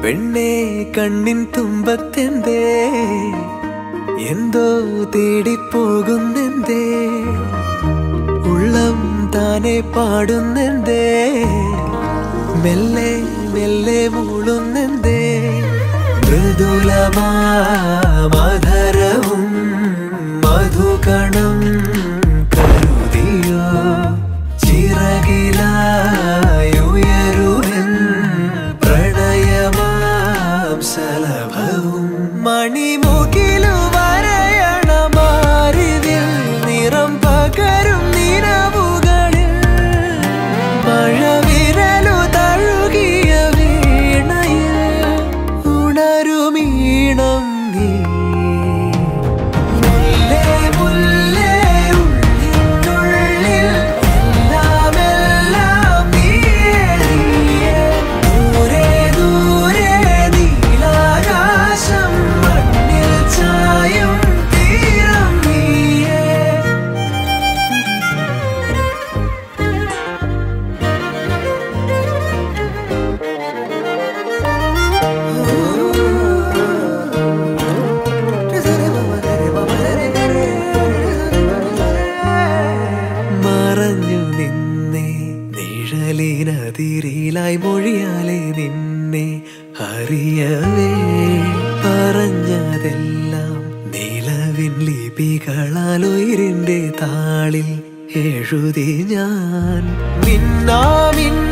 പെണ്ണേ കണ്ണിൻ തുമ്പത്തെന്തേ എന്തോ തേടിപ്പോകുന്നെന്തേ ഉള്ളം താനെ പാടുന്നെന്തേ മെല്ലെ മെല്ലെ മൂളുന്നെന്തേ മൃദുലമാധരവും മധുകണം കരുതിയോ ചിറകിലായുയരുവൻ പ്രണയമാം സലഭവും മണിമുകിലു വരയണമാരിതിൽ നിറം പകരും നിലവുകളിൽ മഴവിരലു തഴുകിയ വീണയിൽ ഉണരുമീണം നീ നിഴലിനതിരിലായി മൊഴിയാലെ നിന്നെ അറിയവേ പറഞ്ഞതെല്ലാം നിലവിൻ ലിപികളാൽ ഉയിരിന്റെ താളിൽ എഴുതി ഞാൻ മിന്നാമിൻ